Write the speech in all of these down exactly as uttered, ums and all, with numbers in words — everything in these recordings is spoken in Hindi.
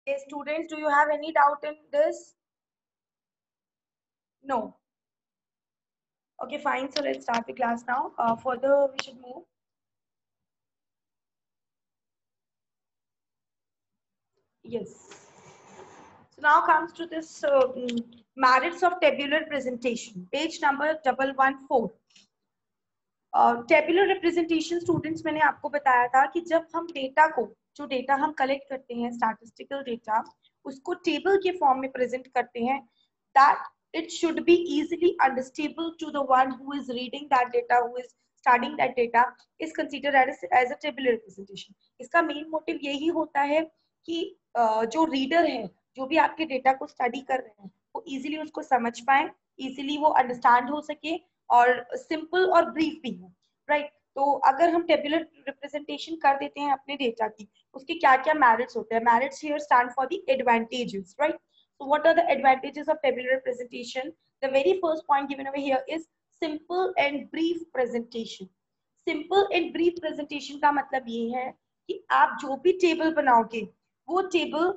Hey, students, do you have any doubt in this? No. Okay, fine. So let's start the class now. Uh, further, we should move. Yes. So now comes to this uh, mm, merits of tabular presentation. Page number double one four. Tabular representation students मैंने आपको बताया था कि जब हम डेटा को जो डेटा हम कलेक्ट करते हैं स्टैटिस्टिकल डेटा उसको टेबल के फॉर्म में प्रेजेंट करते हैं that it should be easily understandable to the one who is reading that data, who is studying that data, is considered as, as a tabular representation. इसका मेन मोटिव यही होता है कि जो रीडर है जो भी आपके डेटा को स्टडी कर रहे हैं वो इजीली उसको समझ पाए, इजीली वो अंडरस्टैंड हो सके और सिंपल और ब्रीफ भी हो, राइट right? तो अगर हम टेबुलर रिप्रेजेंटेशन कर देते हैं अपने डेटा की उसके क्या क्या मेरिट्स होते हैं. Merits here stand for the advantages, right. So what are the advantages of tabular representation? The very first point given over here is simple and brief presentation. Simple and brief presentation का मतलब ये है कि आप जो भी टेबल बनाओगे वो टेबल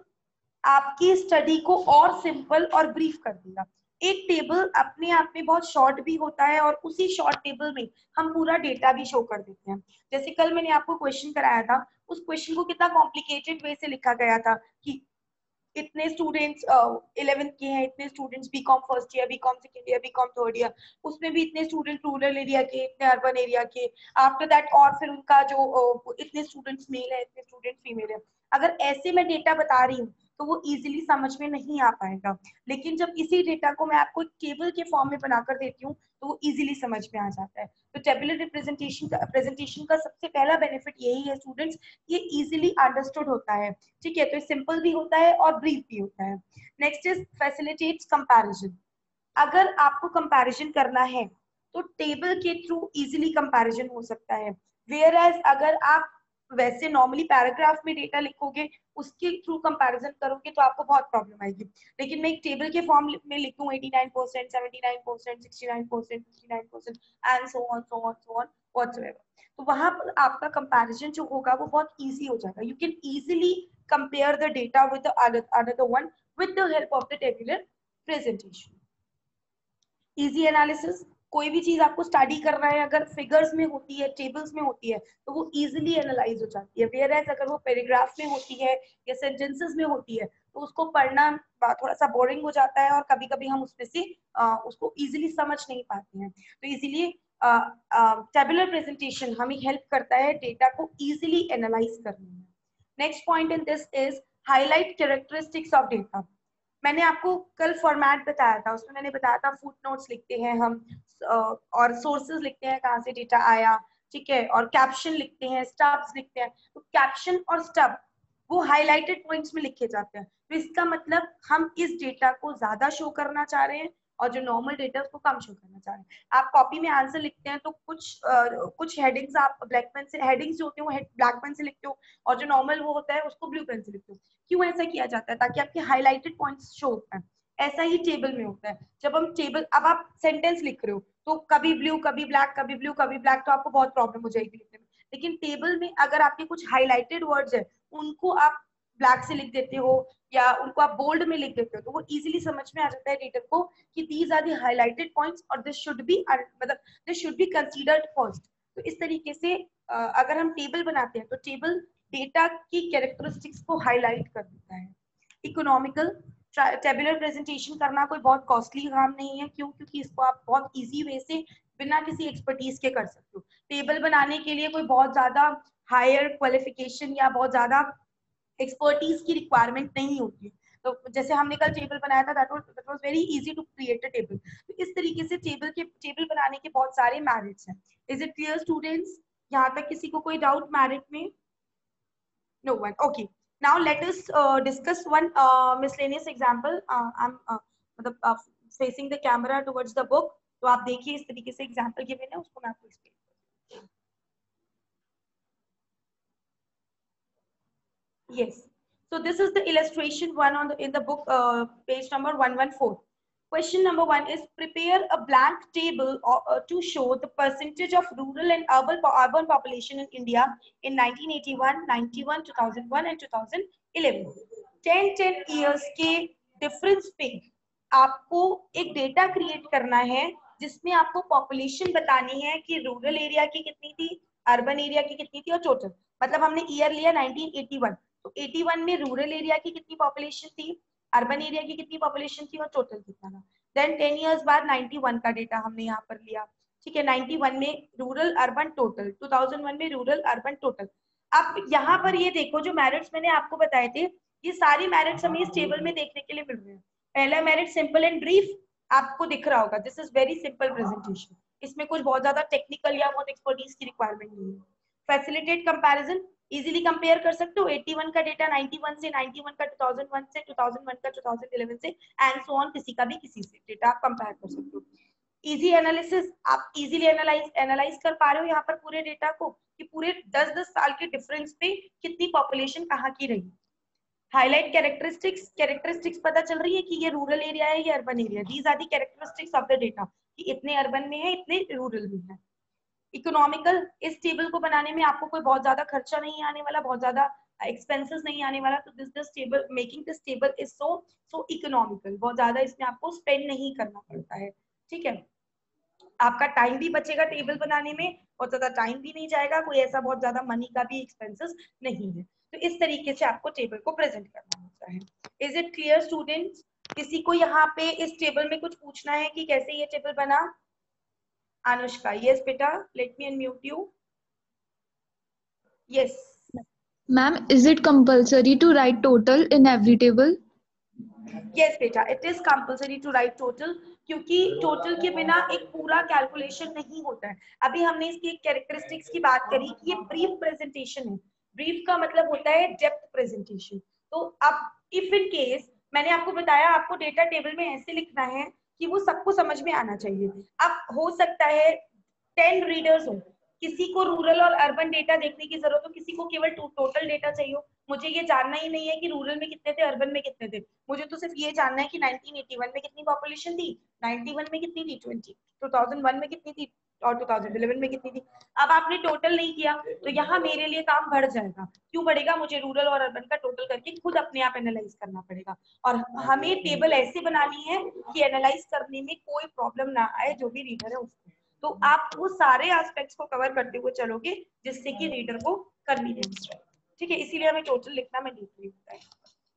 आपकी स्टडी को और सिंपल और ब्रीफ कर देगा. एक टेबल अपने आप में बहुत शॉर्ट भी होता है और उसी शॉर्ट टेबल में हम पूरा डेटा भी शो कर देते हैं. जैसे कल मैंने आपको क्वेश्चन कराया था, उस क्वेश्चन को कितना कॉम्प्लिकेटेड वे से लिखा गया था कि इतने स्टूडेंट्स इलेवेंथ के हैं, इतने students BCom first year, BCom second year, BCom third year, उसमें भी इतने स्टूडेंट रूरल एरिया के, इतने अर्बन एरिया के, आफ्टर दैट और फिर उनका जो uh, इतने स्टूडेंट्स मेल है, इतने स्टूडेंट फीमेल है. अगर ऐसे मैं डेटा बता रही हूँ तो वो इजीली समझ में नहीं आ पाएगा, लेकिन जब इसी डेटा को मैं आपको टेबल के फॉर्म में बनाकर देती हूँ तो वो इजीली समझ में आ जाता है. तो टेबुलर रिप्रेजेंटेशन का प्रेजेंटेशन का सबसे पहला बेनिफिट यही है स्टूडेंट्स, ये इजीली अंडरस्टूड होता है, ठीक है. तो सिंपल भी होता है और ब्रीफ भी होता है. Next is facilitates comparison. अगर आपको कंपैरिजन करना है तो टेबल के थ्रू इजीली कंपैरिजन हो सकता है, वेयर एज अगर आप वैसे नॉर्मली पैराग्राफ में डेटा लिखोगे उसके थ्रू कंपैरिजन करोगे तो आपको बहुत प्रॉब्लम आएगी. लेकिन मैं एक टेबल के फॉर्म में लिखूं eighty nine percent, seventy nine percent, sixty nine percent, fifty nine percent and so on so on so on whatsoever, तो वहां पर आपका कंपैरिजन जो होगा वो बहुत इजी हो जाएगा. You can easily compare the data with the another one with the help of the tabular presentation. Easy analysis, कोई भी चीज आपको स्टडी करना है अगर फिगर्स में होती है, टेबल्स में होती है तो वो इजीली एनालाइज हो जाती है. वेयर एज अगर वो पैराग्राफ में होती है या सेंटेंसेस में होती है तो उसको पढ़ना थोड़ा सा बोरिंग हो जाता है और कभी कभी हम उसमें से आ, उसको इजीली समझ नहीं पाते हैं. तो इसीलिए टेबुलर प्रेजेंटेशन हमें हेल्प करता है डेटा को इजीली एनालाइज करने में. Next point in this is highlight characteristics of data. मैंने आपको कल फॉर्मेट बताया था, उसमें मैंने बताया था फुट नोट्स लिखते हैं हम और सोर्सेज लिखते हैं कहाँ से डेटा आया, ठीक है, और कैप्शन लिखते हैं, स्टब्स लिखते हैं. तो कैप्शन और स्टब वो हाईलाइटेड पॉइंट्स में लिखे जाते हैं. तो इसका मतलब हम इस डेटा को ज्यादा शो करना चाह रहे हैं और जो नॉर्मल डेटा उसको कम शो करना चाह रहे हैं. आप कॉपी में आंसर लिखते हैं तो कुछ आ, कुछ हेडिंग्स आप ब्लैक पेन से, हेडिंग्स जो होते हैं वो ब्लैक पेन से लिखते हो और जो नॉर्मल वो होता है उसको ब्लू पेन से लिखते हो. क्यों ऐसा किया जाता है? ताकि आपके हाईलाइटेड पॉइंट्स शो होता है. ऐसा ही टेबल में होता है. जब हम टेबल, अब आप सेंटेंस लिख रहे हो तो कभी ब्लू कभी ब्लैक, कभी ब्लू कभी ब्लैक, तो आपको बहुत प्रॉब्लम हो जाएगी लिखने में. लेकिन टेबल में अगर आपके कुछ हाईलाइटेड वर्ड्स है उनको आप ब्लैक से लिख देते हो या उनको आप बोल्ड में लिख देते हो तो वो इजीली समझ में आ जाता है रीडर को कि these are the highlighted points और दिस शुड बी मतलब this should be considered first. तो इस तरीके से अगर हम टेबल बनाते हैं तो टेबल डेटा की कैरेक्टरिस्टिक्स को हाईलाइट कर देता है. इकोनॉमिकल, टेबुलर प्रेजेंटेशन करना कोई बहुत कॉस्टली काम नहीं है. क्यों? क्योंकि इसको आप बहुत इजी वे से बिना किसी एक्सपर्टीज के कर सकते हो. टेबल बनाने के लिए कोई बहुत ज्यादा हायर क्वालिफिकेशन या बहुत ज्यादा एक्सपर्टीज की रिक्वायरमेंट नहीं होती है. तो जैसे हमने कल टेबल बनाया था, that was that was very easy to create a table. तो इस तरीके से टेबल के टेबल बनाने के बहुत सारे मेरिट्स हैं. Is it clear students? यहाँ तक किसी को कोई डाउट मेरिट में? No one. Okay. Now let us uh, discuss one uh, miscellaneous example. Uh, I'm uh, uh, facing the camera towards the book. तो आप देखिए इस तरीके से एग्जाम्पल गिवन है, उसको मैं आपको एक्सप्लेन करती हूँ. Yes. So this is the illustration one on the in the book, uh, page number one one four. Question number one is prepare a blank table or, uh, to show the percentage of rural and urban urban population in India in nineteen eighty-one, ninety-one, two thousand one, and two thousand eleven. Ten ten years के डिफरेंस पे आपको एक डेटा क्रिएट करना है जिसमें आपको पॉपुलेशन बतानी है कि रूरल एरिया की कितनी थी, अर्बन एरिया की कितनी थी और टोटल। मतलब हमने ईयर लिया नाइनटीन एटी वन, तो एटी वन में रूरल एरिया की कितनी पॉपुलेशन थी, अर्बन एरिया की कितनी पॉपुलेशन थी और टोटल कितना था। देन टेन इयर्स बाद नाइनटी वन का डेटा हमने यहाँ पर लिया, ठीक है। नाइनटी वन में rural urban total, two thousand one में रूरल अर्बन टोटल। अब यहाँ पर ये देखो जो मेरिट्स मैंने आपको बताए थे, ये सारी मेरिट्स हमें इस टेबल में देखने के लिए मिल रहे हैं। पहला मेरिट सिंपल एंड ब्रीफ आपको दिख रहा होगा, this is very simple presentation, इसमें कुछ बहुत ज्यादा टेक्निकल या बहुत एक्सपर्टीज की रिक्वायरमेंट नहीं है। फैसिलिटेट कंपैरिजन, इजीली कंपेयर कर सकते हो इक्यासी का डेटा इक्यानवे से, इक्यानवे का टू थाउजेंड वन से, टू थाउजेंड वन का टू थाउजेंड इलेवन से, एंड सो ऑन, किसी का भी किसी से डेटा आप कंपेयर कर सकते हो। इजी एनालिसिस, आप इजीली एनालाइज एनालाइज कर पा रहे हो यहाँ पर पूरे डेटा को कि पूरे दस दस साल के डिफरेंस पे कितनी पॉपुलेशन कहाँ की रही। हाईलाइट कैरेक्टरिस्टिक्स, कैरेक्टरिस्टिक्स पता चल रही है कि ये रूरल एरिया है, ये urban area, these are the characteristics of the data कि इतने अर्बन में है, इतने रूरल में है। इकोनॉमिकल, इस टेबल को बनाने में आपको कोई बहुत ज्यादा खर्चा नहीं आने वाला, बहुत ज्यादा एक्सपेंसेस नहीं आने वाला, तो this this table, making this table is so so economical, बहुत ज्यादा इसमें आपको स्पेंड नहीं करना पड़ता है, ठीक है। आपका टाइम भी बचेगा टेबल बनाने में, बहुत ज्यादा टाइम भी नहीं जाएगा, कोई ऐसा बहुत ज्यादा मनी का भी एक्सपेंसेस नहीं है। तो इस तरीके से आपको टेबल को प्रेजेंट करना होता है। Is it clear students? किसी को यहाँ पे इस टेबल में कुछ पूछना है कि कैसे ये टेबल बना? Anushka, yes beta, let me unmute you. Yes. Ma'am, is it compulsory to write total in every table? Yes beta, it is compulsory to write total, क्योंकि टोटल के बिना एक पूरा कैलकुलेशन नहीं होता है। अभी हमने इसकी एक कैरेक्टरिस्टिक्स की बात करी कि ये ब्रीफ प्रेजेंटेशन है, ब्रीफ का मतलब होता है डेप्थ प्रेजेंटेशन। तो अब इफ इन केस मैंने आपको बताया आपको डेटा टेबल में ऐसे लिखना है कि वो सबको समझ में आना चाहिए। अब हो सकता है टेन रीडर्स हो, किसी को रूरल और अर्बन डेटा देखने की जरूरत हो, किसी को केवल टोटल डेटा चाहिए हो। मुझे ये जानना ही नहीं है कि रूरल में कितने थे, अर्बन में कितने थे, मुझे तो सिर्फ ये जानना है कि नाइनटीन एटी वन में कितनी पॉपुलेशन थी, नाइनटी वन में कितनी थी, ट्वेंटी, टू थाउजेंड वन में कितनी थी और टू थाउजेंड इलेवन में कितनी थी। अब आपने टोटल नहीं किया तो यहाँ मेरे लिए काम बढ़ जाएगा। क्यों बढ़ेगा? मुझे रूरल और अर्बन का टोटल करके खुद अपने आप एनालाइज करना पड़ेगा, और हमें टेबल ऐसे बनानी है कि एनालाइज करने में कोई प्रॉब्लम ना आए जो भी रीडर है उसको। तो आप वो सारे एस्पेक्ट्स को कवर करते हुए चलोगे जिससे कि रीडर को कन्वीनियंस रहे, ठीक है। इसीलिए हमें टोटल लिखना मैंडेटरी होता है।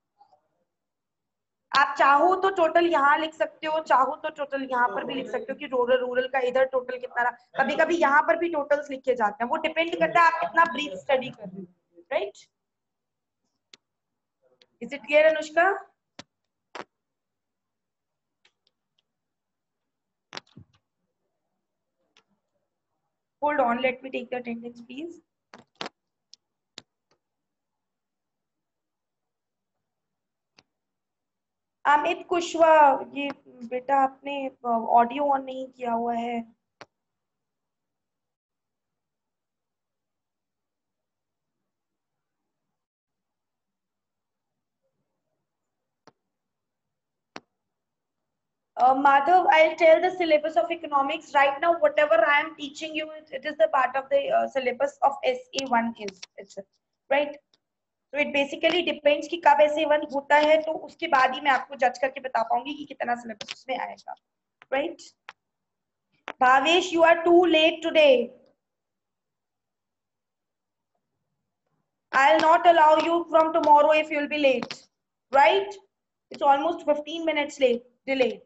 आप चाहो तो टोटल यहाँ लिख सकते हो, चाहो तो टोटल यहाँ पर भी लिख सकते हो कि रूरल रूरल का इधर टोटल कितना रहा। कभी कभी यहाँ पर भी टोटल्स लिखे जाते हैं, वो डिपेंड करता है आप कितना ब्रीफ स्टडी कर रहे हो, right? Is it clear Anushka? Hold on, let me take the attendance, please. Amit Kushwaha, ये बेटा आपने ऑडियो ऑन नहीं किया हुआ है। Uh, Madhav, I'll tell the syllabus of economics right now. Whatever I am teaching you, it is the part of the uh, syllabus of S A one is itself, right? So it basically depends कि कब S A one होता है, तो उसके बाद ही मैं आपको जज करके बता पाऊंगी कि कितना syllabus उसमें आएगा, right? Bhavesh, you are too late today. I'll not allow you from tomorrow if you'll be late, right? It's almost fifteen minutes late delay.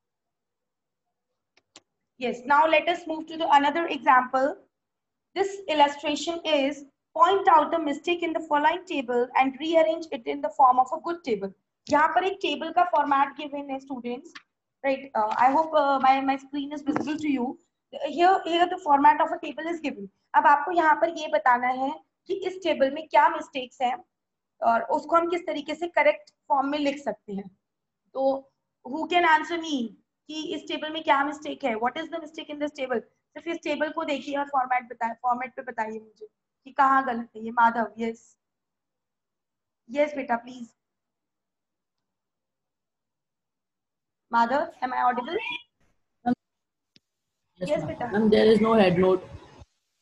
Yes, now let us move to the another example. This illustration is point out the mistake in the following table and rearrange it in the form of a good table. यहाँ पर एक table का format given है students, right? Uh, I hope uh, my my screen is visible to you. Here here the format of a table is given. अब आपको यहाँ पर ये बताना है कि इस table में क्या mistakes हैं और उसको हम किस तरीके से correct form में लिख सकते हैं। तो who can answer me कि इस टेबल में क्या मिस्टेक है? What is the mistake in this table? सिर्फ इस टेबल को देखिए और फॉर्मेट बताए, फॉर्मेट पे बताइए मुझे कि कहाँ गलत है ये। माधव, यस यस बेटा please. Madhav, am I audible? Yes, yes beta. Ma'am, there is no head note.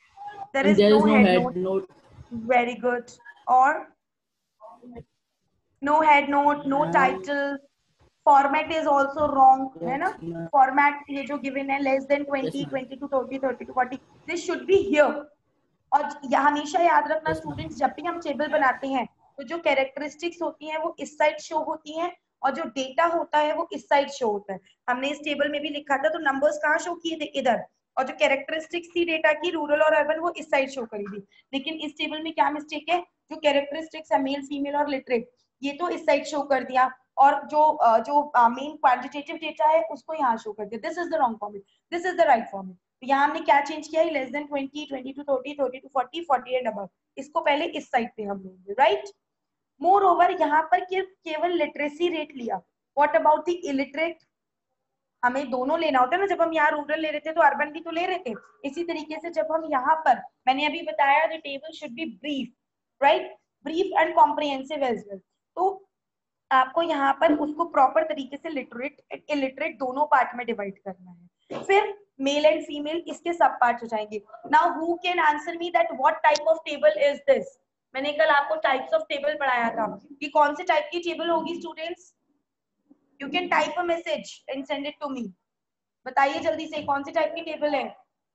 There is there no, is no head, head note. note. Very good. Or no head note, no title, format is also wrong, है ना? फॉर्मेट ये जो गिवन है less than twenty, twenty to thirty, thirty to forty, this should be here. और यह हमेशा याद रखना स्टूडेंट्स, जब भी हम टेबल बनाते हैं तो जो कैरेक्टरिस्टिक्स होती हैं वो इस साइड शो होती हैं और जो डेटा होता है वो इस साइड शो होता है। हमने इस टेबल में भी लिखा था, तो नंबर्स कहाँ शो किए थे? इधर। और जो कैरेक्टरिस्टिक्स थी डेटा की, रूरल और अर्बन, वो इस साइड शो करी थी। लेकिन इस टेबल में क्या मिस्टेक है? जो कैरेक्टरिस्टिक्स है मेल, फीमेल और लिटरेट, ये तो इस साइड शो कर दिया, और जो uh, जो मेन क्वांटिटेटिव डेटा है उसको यहाँ शो कर दिया। This is the wrong format, this is the right format. तो यहाँ हमने क्या चेंज किया है? Less than twenty, twenty to thirty, thirty to forty, forty and above, इसको पहले इस साइड पे हम लेंगे, राइट? मोर ओवर यहाँ पर केवल लिटरेसी रेट लिया। What about the illiterate? हमें दोनों लेना होता है ना, जब हम यहाँ रूरल ले रहे थे तो अर्बन भी तो ले रहे थे। इसी तरीके से जब हम यहाँ पर, मैंने अभी बताया the table should be brief, right? Brief and comprehensive as well. तो आपको यहाँ पर उसको प्रॉपर तरीके से लिटरेट इलिटरेट दोनों पार्ट में डिवाइड करना है। फिर मेल एंड फीमेल इसके सब पार्ट हो जाएंगे। Now who can answer me that what type of table is this? मैंने कल आपको टाइप्स ऑफ टेबल पढ़ाया था कि कौन से टाइप की टेबल होगी students? You can type a message and send it to me. बताइए जल्दी से, कौन सी टाइप की टेबल है?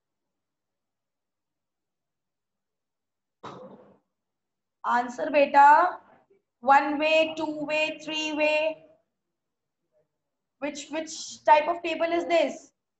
आंसर बेटा। One way, two way, three way, which which type of table is this?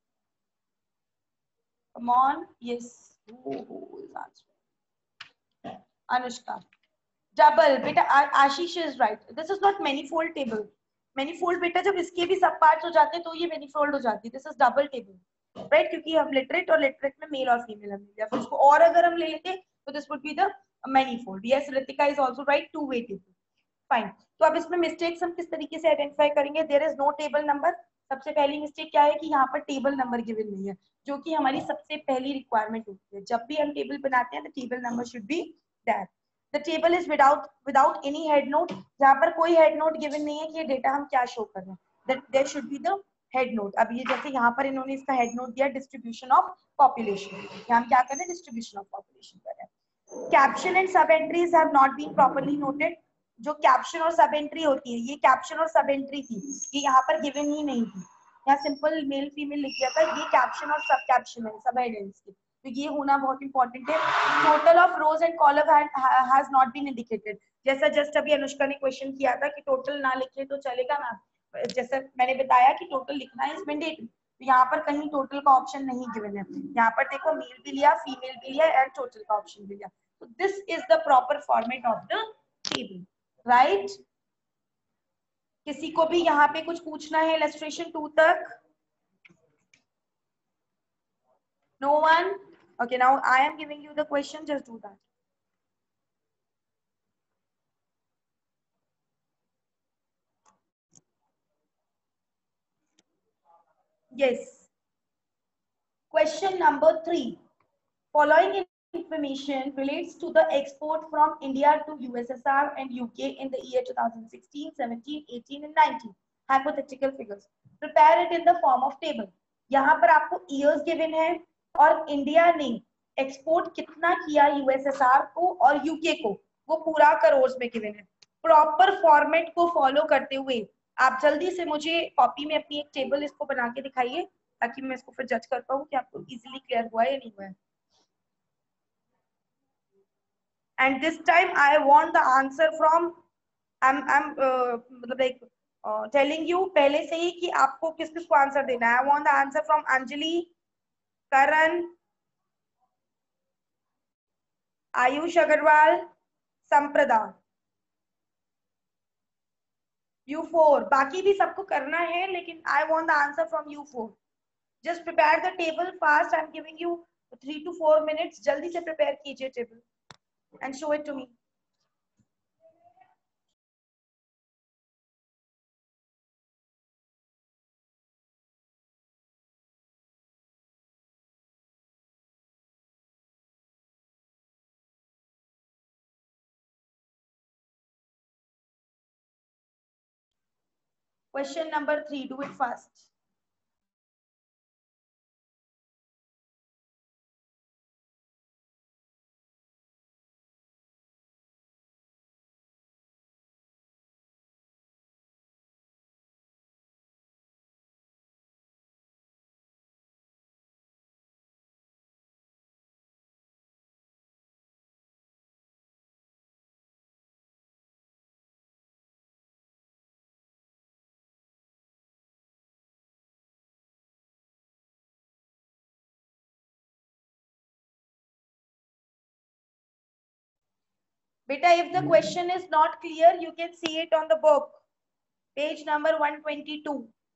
Come on. Yes. Who, who is answering? Anushka. Double. Beta, Ashish is right. This is not manifold table. Manifold बेटा जब इसके भी सब पार्ट्स हो जाते हैं तो ये manifold हो जाती है. This is double table. Right? क्योंकि हम literate और literate में मेल और फीमेल हमने लिया. फिर इसको और अगर हम ले लेते तो this would be the manifold. Yes, Ritika is also right. Two way table. Fine. तो अब इसमें मिस्टेक्स हम किस तरीके से आइडेंटिफाई करेंगे? There is no table number. सबसे पहली मिस्टेक क्या है कि यहाँ पर टेबल नंबर गिवन नहीं है, जो कि हमारी सबसे पहली रिक्वायरमेंट होती है। जब भी हम टेबल बनाते हैं तो table number should be there. The table is without without any head note. यहाँ पर कोई हेड नोट गिवन नहीं है कि ये डेटा हम क्या शो कर रहे हैं। That there should be the head note. अब ये जैसे यहाँ पर इन्होंने इसका हेड नोट दिया डिस्ट्रीब्यूशन ऑफ पॉपुलेशन, यहाँ हम क्या कर रहे हैं? डिस्ट्रीब्यूशन ऑफ पॉपुलेशन कर रहे हैं। Caption and sub entries have not been properly noted. जो कैप्शन और सब एंट्री होती है, ये कैप्शन और सब एंट्री थी, ये यहाँ पर गिवन ही नहीं थी। यहाँ सिंपल मेल फीमेल लिख दिया था, ये कैप्शन और सब कैप्शन है, सब हेडिंग्स की, तो ये होना बहुत इंपॉर्टेंट है। Total of rows and column has not been indicated. जैसा जस्ट अभी अनुष्का ने क्वेश्चन किया था कि टोटल ना लिखे तो चलेगा मैम, जैसे मैंने बताया कि टोटल लिखना है इज मैंडेटरी, तो यहाँ पर कहीं टोटल का ऑप्शन नहीं गिवन है। यहाँ पर देखो मेल भी लिया, फीमेल भी लिया एंड टोटल का ऑप्शन भी लिया। तो this is the proper format of the table, right? किसी को भी यहाँ पे कुछ पूछना है इलस्ट्रेशन टू तक? No one? Okay, now I am giving you the question, just do that. Yes, question number three. Following information relates to the export from India to U S S R and U K in the year two thousand sixteen, seventeen, eighteen and nineteen. Hypothetical figures. Prepare it in the form of table. यहाँ पर आपको years given है और इंडिया ने एक्सपोर्ट कितना किया यूएसएसआर को और यूके को, वो पूरा करोड़ में गिवन है। प्रॉपर फॉर्मेट को फॉलो करते हुए आप जल्दी से मुझे कॉपी में अपनी एक टेबल इसको बना के दिखाइए, ताकि मैं इसको फिर जज कर पाऊँ कि आपको इजीली क्लियर हुआ है या नहीं हुआ है। And this time I want the answer from, I'm I'm uh, मतलब like uh, telling you पहले से ही कि आपको किस किस को आंसर देना है। I want the answer from Anjali, Karan, Ayush Agrawal, Samprada, you four. बाकी भी सबको करना है, लेकिन I want the answer from you four. Just prepare the table fast. I'm giving you three to four minutes. जल्दी से prepare कीजिए table and show it to me. Question number three. Do it fast. Beta, if the question is not clear, you can see it on the book, page number one twenty-two.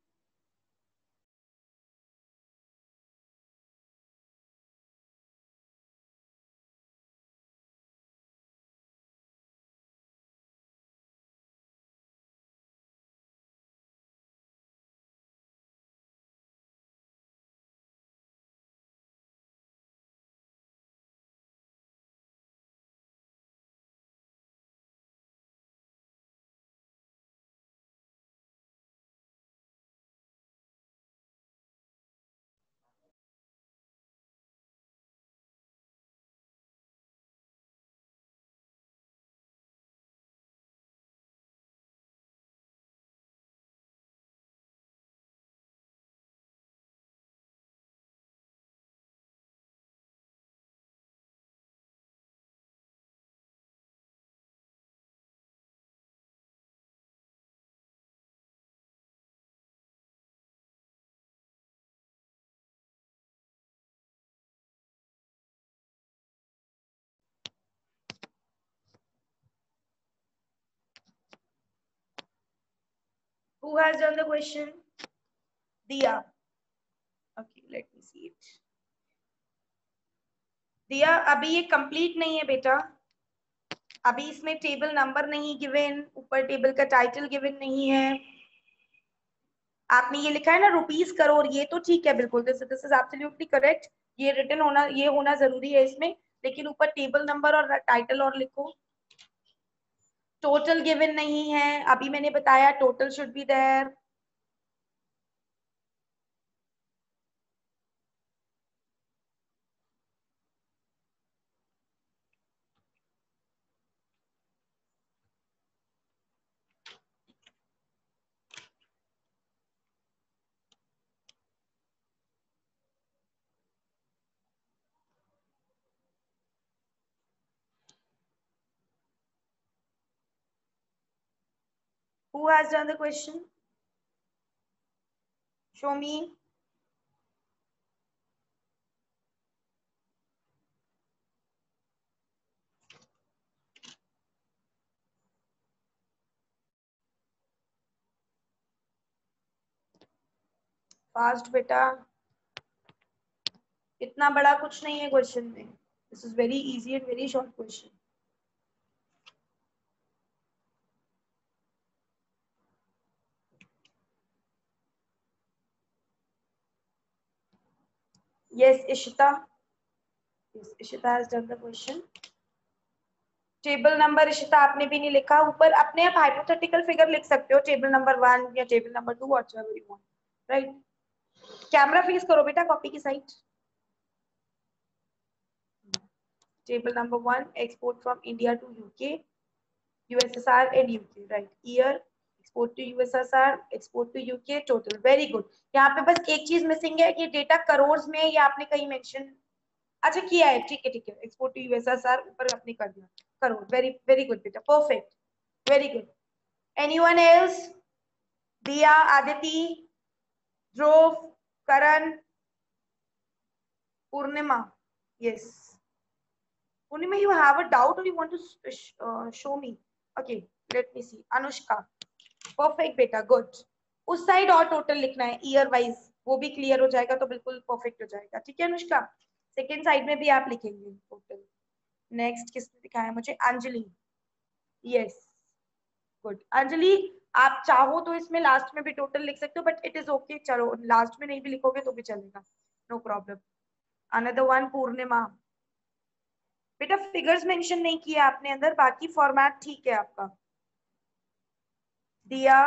Who has done the question? Diya. Okay, let me see it. दिया, अभी ये कंप्लीट नहीं है बेटा, अभी इसमें टेबल नंबर नहीं गिवन, ऊपर टेबल का टाइटल गिवन नहीं है। आपने ये लिखा है ना रुपीस करोड़, ये तो ठीक है बिल्कुल, this this is absolutely correct, ये रिटन होना, ये होना जरूरी है इसमें, लेकिन ऊपर टेबल नंबर और टाइटल और लिखो। टोटल गिवन नहीं है, अभी मैंने बताया total should be there. Who has done the question? Show me. Fast बेटा, इतना बड़ा कुछ नहीं है क्वेश्चन में, this is very easy and very short question. Yes, Ishita. Yes, Ishita has done the question. Table number Ishita आपने भी नहीं लिखा, ऊपर अपने आप हाइपोथेटिकल फिगर लिख सकते हो, टेबल नंबर वन या table number two, whatever you want, right. Camera face करो बेटा कॉपी की side. Table number one, export from India to UK, USSR and UK, right. Year, export to USSR, export to UK, total, very good. यहाँ पे बस एक चीज मिसिंग है कि डेटा करोड़ में या आपने कहीं मेंशन, अच्छा किया है, ठीक है ठीक है, एक्सपोर्ट टू यूएसएसआर ऊपर आपने कर दिया, करोड़, वेरी वेरी गुड बेटा, perfect, very good. Anyone else? Diya, Aditi, Dhruv, Karan, Purnima, yes. Purnima, you have a doubt or you want to uh, show me? Okay, let me see. Anushka, perfect बेटा, good. उस साइड और टोटल लिखना है ईयर वाइज, वो भी क्लियर हो जाएगा तो बिल्कुल परफेक्ट हो जाएगा, ठीक है अनुष्का। सेकेंड साइड में भी आप लिखेंगे टोटल। नेक्स्ट किसने दिखाया मुझे? Anjali, yes good. अंजलि, आप चाहो तो इसमें लास्ट में भी टोटल लिख सकते हो, बट इट इज ओके, चलो लास्ट में नहीं भी लिखोगे तो भी चलेगा, no problem. Another one, Purnima, बेटा फिगर्स मेंशन नहीं किया आपने अंदर, बाकी फॉर्मेट ठीक है आपका। दिया,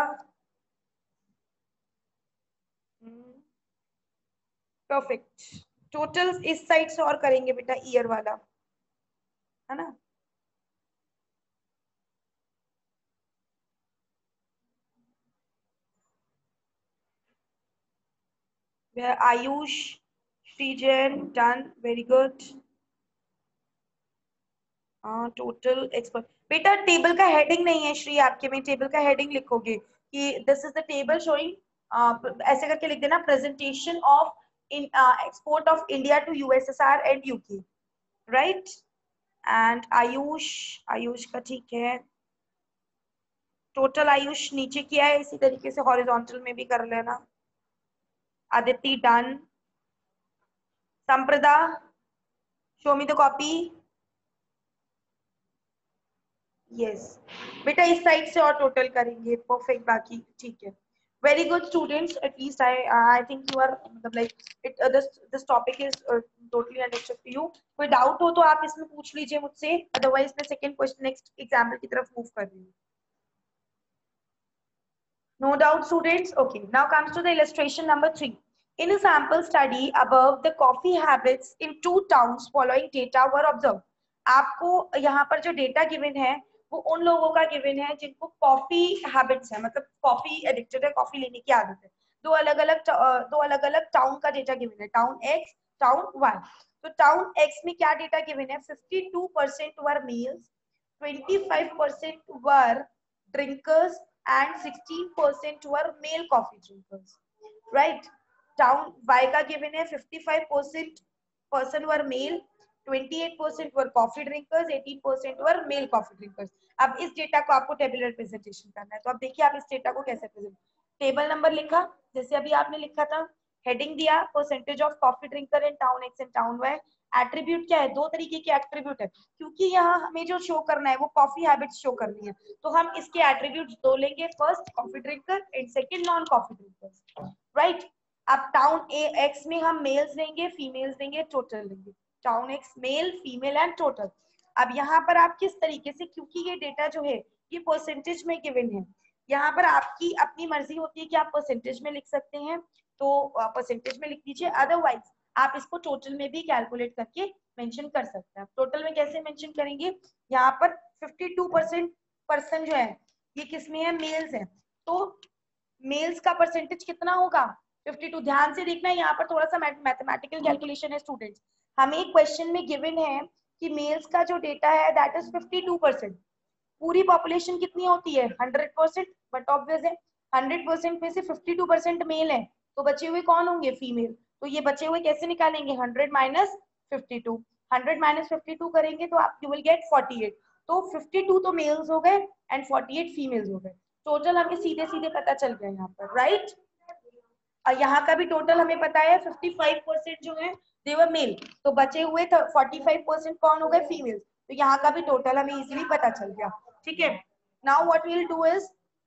परफेक्ट। टोटल इस साइड से और करेंगे बेटा, ईयर वाला है ना। Ayush, Srijan, done, very good. Total expert, बेटा टेबल का हेडिंग नहीं है श्री आपके में, टेबल का हेडिंग लिखोगे कि this is the table showing, ऐसे करके लिख देना, presentation of in export of India to USSR and UK, right. And Ayush, Ayush का ठीक है, टोटल आयुष नीचे किया है, इसी तरीके से हॉरिजॉन्टल में भी कर लेना। Aditya done. Samprada, show me the copy. Yes बेटा, इस साइड से और टोटल करेंगे, परफेक्ट, बाकी ठीक है। Very good students, at least I I think you are मतलब like it this this topic is totally understood to you. कोई डाउट हो तो आप इसमें पूछ लीजिए मुझसे, अदरवाइज मैं सेकंड क्वेश्चन नेक्स्ट एग्जाम्पल की तरफ मूव कर रही हूँ। No doubt, students. Okay, now comes to the illustration number three. In a sample study above, the coffee habits in two towns following data were observed. आपको यहाँ पर जो डेटा गिवन है वो उन लोगों का गिवन है जिनको कॉफी हैबिट्स है, मतलब कॉफी एडिक्टेड है, कॉफी लेने की आदत है। दो अलग अलग दो अलग अलग टाउन का डेटा गिवन है, टाउन एक्स, टाउन वाई। तो टाउन एक्स में क्या डेटा गिवन है? Fifty two percent were males, twenty five percent were drinkers and sixteen percent were male coffee drinkers, right? Town Y का given है fifty-five percent person were male, twenty-eight percent were coffee drinkers, eighteen percent were male coffee drinkers. अब इस डेटा को आपको टेबुलर प्रेजेंटेशन करना है, तो अब देखिए आप इस डेटा को कैसे प्रेजेंट। टेबल नंबर लिखा, जैसे अभी आपने लिखा था, हेडिंग दिया percentage of coffee drinker in town X and town Y. Attribute क्या है? दो तरीके के एट्रीब्यूट है, क्योंकि यहाँ हमें जो शो करना है वो कॉफी हैबिट्स शो करनी है, तो हम इसके एट्रीब्यूट्स दो लेंगे, first coffee drinker and second non coffee drinkers, right. अब टाउन ए एक्स में हम मेल्स लेंगे, फीमेल्स लेंगे, टोटल लेंगे, town X male, female and total. अब यहाँ पर आप किस तरीके से, क्योंकि ये डेटा जो है ये परसेंटेज में गिवन है, यहाँ पर आपकी अपनी मर्जी होती है कि आप परसेंटेज में लिख सकते हैं तो परसेंटेज में लिख दीजिए, अदरवाइज आप इसको टोटल में भी कैलकुलेट करके मेंशन कर सकते हैं। टोटल में कैसे मेंशन करेंगे? यहाँ पर बावन परसेंट पर्सन जो है ये किसमें है? मेल्स है, तो मेल्स का परसेंटेज कितना होगा? बावन। ध्यान से देखना, यहाँ पर थोड़ा सा मैथमेटिकल कैलकुलेशन है स्टूडेंट्स। हमें क्वेश्चन में गिवन है कि मेल्स का जो डेटा है दैट इज बावन परसेंट। पूरी पॉपुलेशन कितनी होती है? हंड्रेड परसेंट, बट ऑब्वियस है हंड्रेड परसेंट में से बावन परसेंट मेल है, तो बचे हुए कौन होंगे? फीमेल। तो ये बचे हुए कैसे निकालेंगे? Hundred minus fifty two, hundred minus fifty two करेंगे तो आप you will get forty eight. तो बावन तो मेल्स हो गए एंड फोर्टी एट फीमेल्स हो गए। टोटल हमें सीधे सीधे पता चल गया यहाँ पर, राइट। और यहाँ का भी टोटल हमें पता है पचपन परसेंट जो है दे वर मेल, तो बचे हुए पैंतालीस परसेंट कौन हो गए? फीमेल्स। तो यहाँ का भी टोटल हमें इजीली पता चल गया, ठीक है। Now what we will do is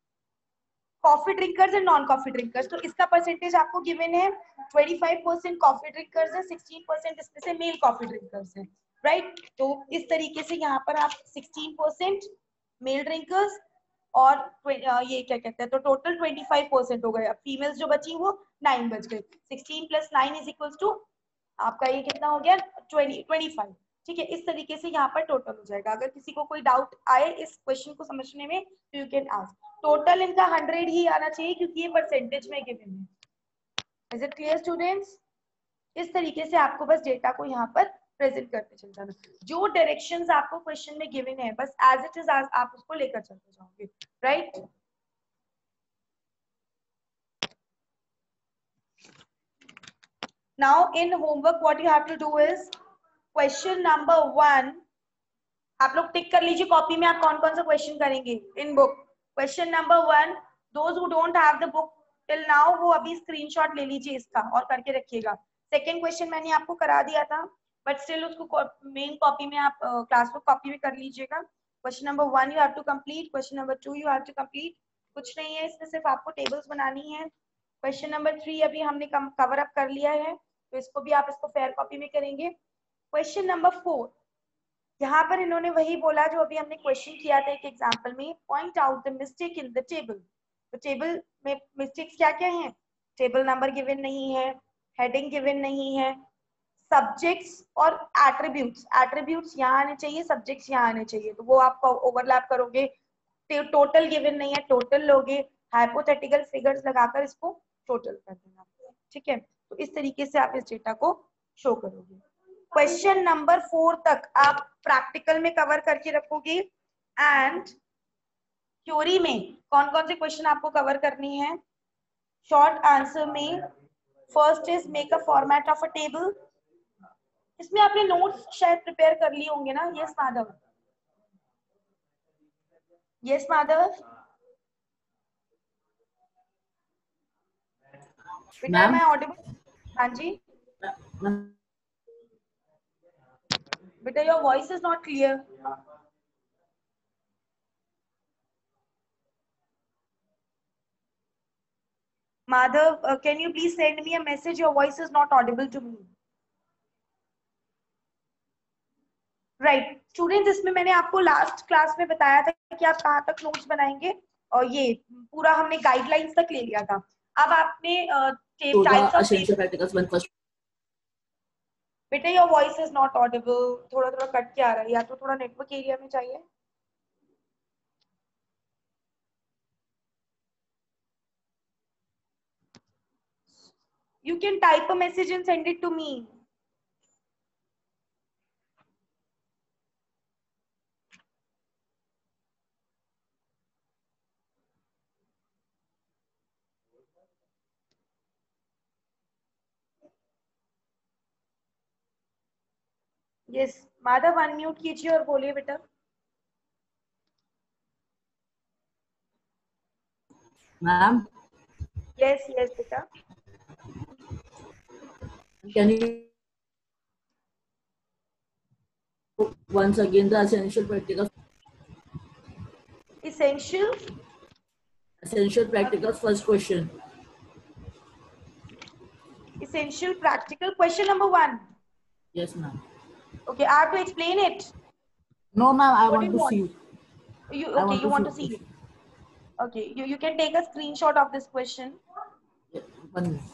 coffee drinkers and non coffee drinkers. तो इसका परसेंटेज आपको गिवन है, पच्चीस परसेंट कॉफी ड्रिंकर्स है, सोलह परसेंट इसमें से मेल कॉफी ड्रिंकर्स है, राइट। तो इस तरीके से यहाँ पर आप सोलह परसेंट मेल ड्रिंकर्स और ये क्या कहते हैं, तो टोटल पच्चीस परसेंट हो गए। अब फीमेल्स जो बची वो नाइन बच गए, सोलह plus nine is equals to आपका ये कितना हो गया? ट्वेंटी ट्वेंटी फाइव, ठीक है। इस तरीके से यहाँ पर टोटल हो जाएगा। अगर किसी को कोई डाउट आए इस क्वेश्चन को समझने में तो यू कैन आस्क। टोटल इनका हंड्रेड ही आना चाहिए क्योंकि ये परसेंटेज में गिवन है। Is it clear students? इस तरीके से आपको बस डेटा को यहाँ पर प्रेजेंट करते चल जाना। जो डायरेक्शंस आपको क्वेश्चन में गिवन है बस एज इट इज आप उसको लेकर चलते जाओगे, right. Now in homework what you have to do is question number one, आप लोग टिक कर लीजिए कॉपी में, आप कौन कौन सा क्वेश्चन करेंगे in book. Question number one, those who don't have the book till now वो अभी स्क्रीनशॉट ले लीजिए इसका और करके रखिएगा। सेकंड क्वेश्चन मैंने आपको करा दिया था बट स्टिल उसको मेन कॉपी में आप क्लास बुक कॉपी में कर लीजिएगा। Question number one you have to complete, question number two you have to complete. कुछ नहीं है इसमें, सिर्फ आपको टेबल्स बनानी है। क्वेश्चन नंबर थ्री अभी हमने कवर अप कर लिया है तो इसको भी आप इसको फेयर कॉपी में करेंगे। क्वेश्चन नंबर फोर, यहाँ पर इन्होंने वही बोला जो अभी हमने क्वेश्चन किया था एक एग्जांपल में, point out the mistake in the table. तो टेबल में मिस्टेक्स क्या क्या हैं? टेबल नंबर गिवन नहीं है, हेडिंग गिवन नहीं है, सब्जेक्ट्स और एट्रीब्यूट्स, एट्रीब्यूट्स यहाँ आने चाहिए, सब्जेक्ट्स यहाँ आने चाहिए, तो वो आप ओवरलैप करोगे। टोटल गिवन नहीं है, टोटल लोगे, हाइपोथेटिकल फिगर्स लगाकर इसको टोटल कर देना, ठीक है। तो इस तरीके से आप इस डेटा को शो करोगे। क्वेश्चन नंबर फोर तक आप प्रैक्टिकल में कवर करके रखोगे एंड थ्योरी में कौन कौन से क्वेश्चन आपको कवर करनी है। शॉर्ट आंसर में first is make a format of a table, इसमें आपने नोट्स शायद प्रिपेयर कर लिए होंगे ना? यस माधव, यस माधव बेटा, मैम मैं ऑडिबल? हाँ जी बेटा, your voice is not clear. Madhav, uh, can you please send me a message? Your voice is not audible to me. Right, students, इसमें मैंने आपको लास्ट क्लास में बताया था कि आप कहाँ तक नोट्स बनाएंगे, और ये पूरा हमने गाइडलाइंस तक ले लिया था. अब आपने types of essential practicals when first बेटा, your voice is not audible, थोड़ा थोड़ा कट के आ रहा है, या तो थोड़ा नेटवर्क एरिया में चाहिए. You can type a message and send it to me. Yes, Madhav unmute कीजिए और बोलिए बेटा. ma'am Yes, yes बेटा. can you once again the essential practicals Essential. essential practicals first question. Essential practical question number one. Yes ma'am. Okay, I have to explain it. No ma'am, I What want do you to want? see you. You I okay? want You to want see to see you. it? Okay, you you can take a screenshot of this question. Yeah, one minute.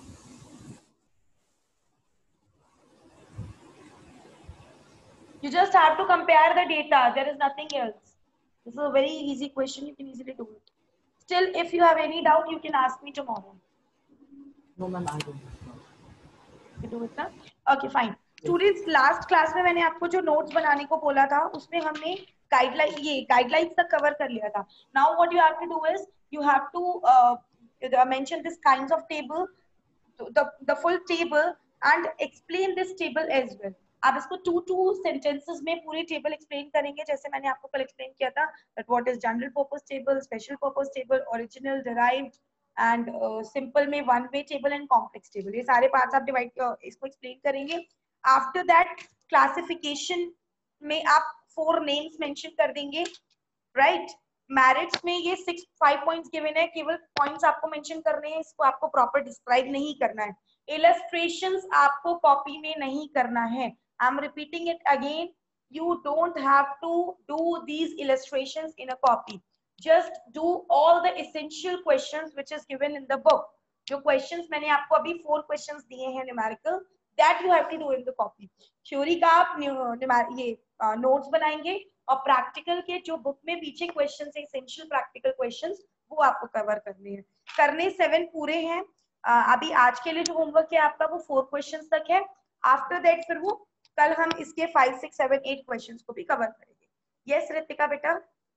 You just have to compare the data. There is nothing else. This is a very easy question. You can easily do it. Still, if you have any doubt, you can ask me tomorrow. No ma'am, I don't. You do it ना? Okay, fine. Students, last class में मैंने आपको जो notes बनाने को बोला था, उसमें हमने guideline ये guidelines तक cover कर लिया था. Now what you have to do is you have to uh, mention this kinds of table, the the full table, and explain this table as well. आप इसको two two sentences में पूरी table explain करेंगे, जैसे मैंने आपको कल explain किया था that what is general purpose table, special purpose table, original, derived, and simple में one way table and complex table, ये सारे पार्ट्स आप डिवाइड इसको एक्सप्लेन करेंगे. आफ्टर दैट क्लासिफिकेशन में आप फोर नेम्स मेंशन कर देंगे. राइट, मैरिट्स में ये सिक्स फाइव पॉइंट्स गिवन है, केवल पॉइंट्स आपको मेंशन करने हैं, इसको आपको प्रॉपर डिस्क्राइब नहीं करना है. इलस्ट्रेशंस आपको कॉपी में नहीं करना है. I am repeating it again, you don't have to do these illustrations in a copy. Just do all the essential questions which is given in the book. जो questions मैंने आपको अभी four questions दिए हैं numerical, that you have to do in the copy. Theory का आप ये notes बनाएंगे, और practical के जो book में पीछे questions है, essential practical questions, वो आपको cover करने हैं. करने seven पूरे हैं. अभी आज के लिए जो homework है आपका वो four questions तक है. After that फिर वो कल हम इसके five six seven eight questions को भी cover करेंगे. Yes रितिका बेटा.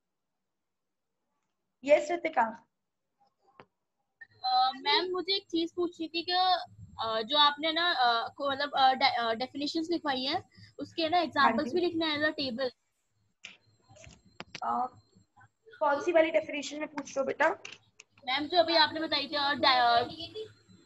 Yes रितिका. मैम मुझे एक चीज पूछनी थी कि uh, जो आपने ना uh, को मतलब डेफिनेशंस uh, लिखवाई है, उसके ना एग्जांपल्स भी लिखने हैं एज टेबल. कौन सी वाली डेफिनेशन में पूछ रहे हो बेटा? मैम जो अभी आपने बताई थी,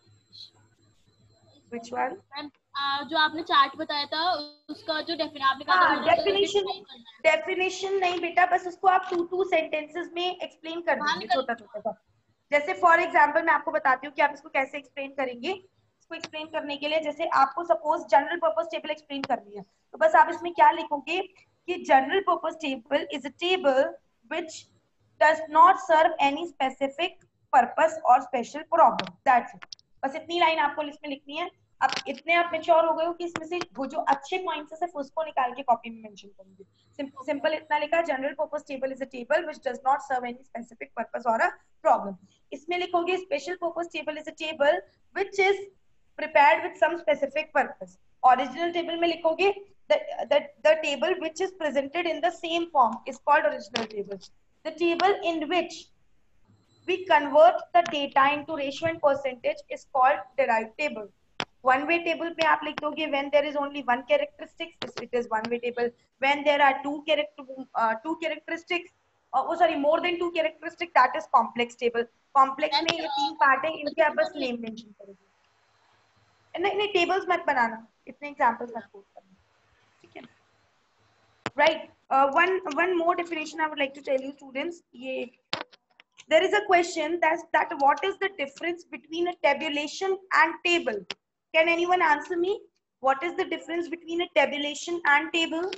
Which one? मैम जो आपने चार्ट बताया था उसका जो डेफिनेशन आपने कहा था, डेफिनेशन डेफिनेशन नहीं बेटा, बस उसको आप टू टू सेंटेंसेस में एक्सप्लेन कर देंगे, छोटा छोटा सा. जैसे फॉर एग्जांपल मैं आपको बताती हूँ कि आप इसको कैसे एक्सप्लेन करेंगे. इसको एक्सप्लेन करने के लिए जैसे आपको suppose general purpose table explain करनी है, तो बस आप इसमें क्या लिखोगे कि general purpose table is a table which does not serve any specific purpose और स्पेशल प्रॉब्लम. That's it. बस इतनी लाइन आपको इसमें लिखनी है. अब इतने आप मेच्योर हो गए हो कि इसमें से वो जो अच्छे पॉइंट्स है सिर्फ उसको निकाल के कॉपी में मेंशन करेंगे. सिंपल सिंपल इतना लिखा, general purpose table is a table which does not serve any specific purpose और अ प्रॉब्लम. इसमें लिखोगे special purpose table is a table which is prepared with some specific purpose. Original table में लिखोगे the, the the table which is presented in the same form is called original table. The table in which we convert the data into ratio and percentage is called derived table. One way table पे आप लिख दोगे when there is only one characteristics, it is one way table. When there are two character uh, two characteristics, oh sorry, more than two characteristics, that is complex table. Complex में ये तीन पार्ट है, इनके आप बस नेम मेंशन करोगे. नहीं नहीं टेबल्स मत बनाना, इतने एग्जांपल्स मत कोट करना, ठीक है. Right. Uh, one one more definition I would like to tell you, students. ये there is a question that that what is the difference between a tabulation and table? Can anyone answer me? What is the difference between a tabulation and table?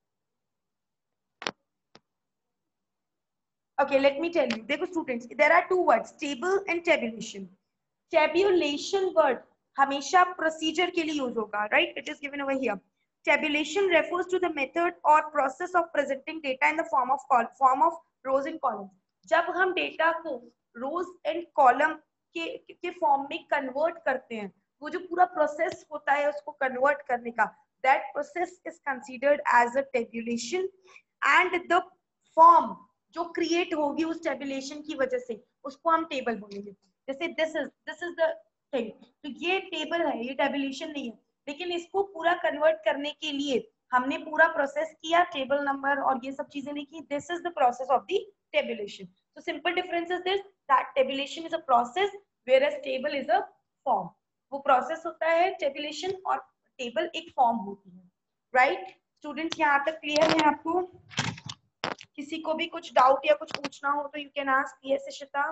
Okay, let me tell you. देखो students, there are two words, table and tabulation. Tabulation word हमेशा procedure के लिए use होगा, right? It is given over here. Tabulation refers to the method or process of presenting data in the form of col form of rows and columns. जब हम data को rows and column के के form में convert करते हैं, वो जो पूरा process होता है उसको convert करने का, that process is considered as a tabulation, and the form जो create होगी उस tabulation की वजह से उसको हम table बोलेंगे. जैसे this is this is the thing. तो ये table है, ये tabulation नहीं है, लेकिन इसको पूरा कन्वर्ट करने के लिए हमने पूरा प्रोसेस किया, टेबल नंबर और ये सब चीजें लिखी. This is the process of the tabulation. So simple difference is this, that tabulation is a process where as table is a form. वो प्रोसेस होता है टेबुलेशन और टेबल एक फॉर्म होती है. राइट स्टूडेंट्स, यहाँ तक क्लियर है आपको? किसी को भी कुछ डाउट या कुछ पूछना हो तो you can ask. Yes Ishita,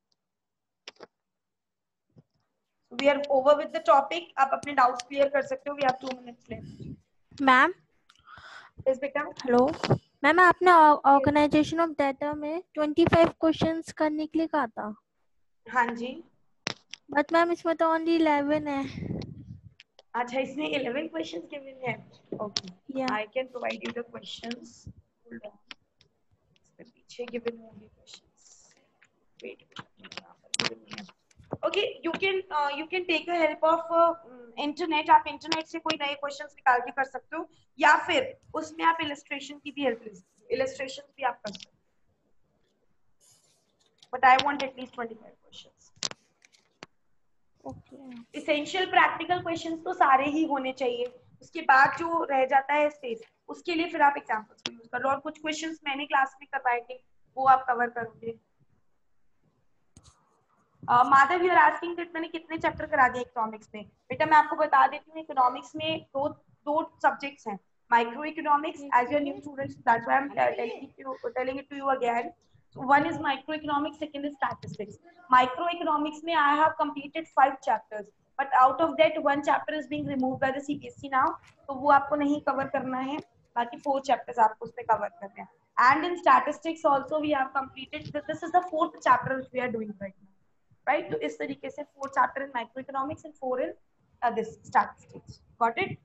we are over with the topic. आप अपने डाउट्स क्लियर कर सकते हो. we have two minutes left. Ma'am yes बेटा. हेलो मैम, आपने ऑर्गेनाइजेशन ऑफ डाटा में पच्चीस क्वेश्चंस करने के लिए कहा था. हाँ जी. बट मैम इसमें तो ओनली इलेवन है. अच्छा, इसमें इलेवन क्वेश्चंस गिवन है. Okay, I can provide you the questions. Hold on, इसमें पीछे गिवन होंगे questions. Wait, okay, you can uh, you can take the help of uh, internet. आप इंटरनेट से कोई नए क्वेश्चंस निकाल के कर सकते हो, या फिर उसमें आप इलस्ट्रेशन की भी हेल्प ले सकते हो. इलस्ट्रेशन भी आप कर सकते हो, but I want at least twenty-five questions. Okay, essential practical questions तो सारे ही होने चाहिए. उसके बाद जो रह जाता है स्पेस, उसके लिए फिर आप एग्जांपल्स को यूज कर लो. और कुछ क्वेश्चंस मैंने क्लास में करवाए थे, वो आप कवर करोगे. Madhav, you are asking that मैंने कितने चैप्टर करा दिए इकोनॉमिक्स में. बेटा मैं आपको बता देती हूँ, इकोनॉमिक्स में दो दो सब्जेक्ट्स हैं. Micro economics, as your new students, that's why I am telling you telling it to you again. One is micro economics, second is statistics. Micro economics में I have completed five chapters, but out of that one chapter is being removed by the CBSE now, तो वो आपको नहीं कवर करना है. बाकी फोर चैप्टर्स आपको उसमें कवर करने हैं. And in statistics also we have completed, this is the fourth chapter which we are doing right now. Right, तो इस तरीके से four chapter in microeconomics and four in uh, this statistics. Got it?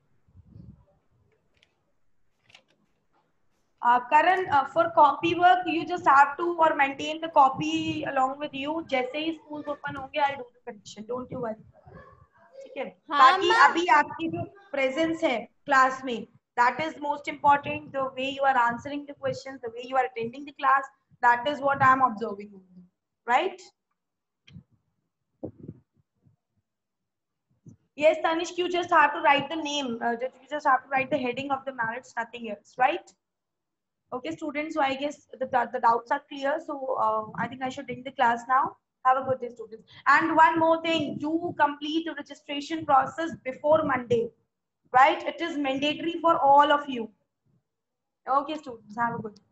Uh, Karan, uh, for copy work, you just have to or maintain the copy along with you. जैसे ही schools open होंगे, I'll do the correction. Don't you worry. ठीक है? बाकी अभी आपकी जो presence है class में, that is most important. The way you are answering the questions, the way you are attending the class, that is what I am observing. Right? Yes, Tanishq, you just have to write the name. Uh, you just have to write the heading of the merits, nothing else, right? Okay, students. So I guess the the doubts are clear. So uh, I think I should end the class now. Have a good day, students. And one more thing: do complete the registration process before Monday, right? It is mandatory for all of you. Okay, students. Have a good day.